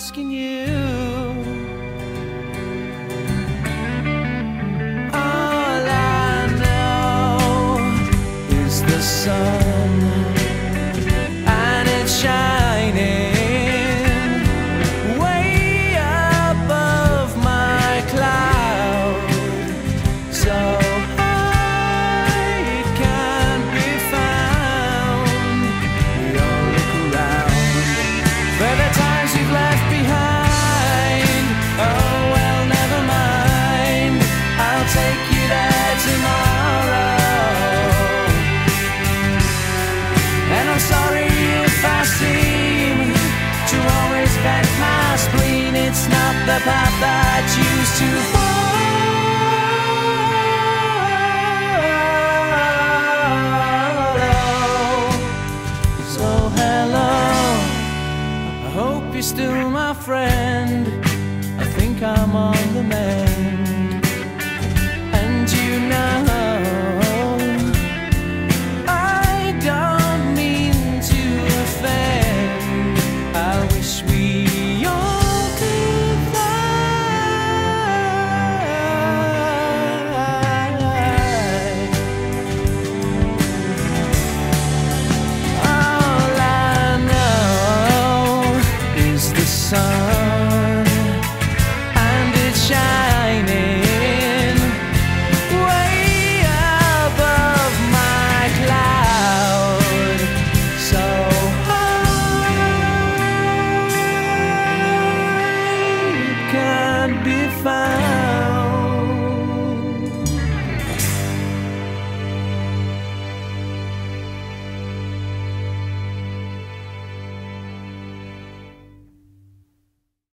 asking you. All I know is the sun, and it's shining way above my cloud, so high it can't be found. We all look around for the times we've left behind. Oh well, never mind, I'll take you there tomorrow. And I'm sorry if I seem to always bend my spleen. It's not the path I choose to follow. So hello, I hope you're still my friend. I think I'm on the mend.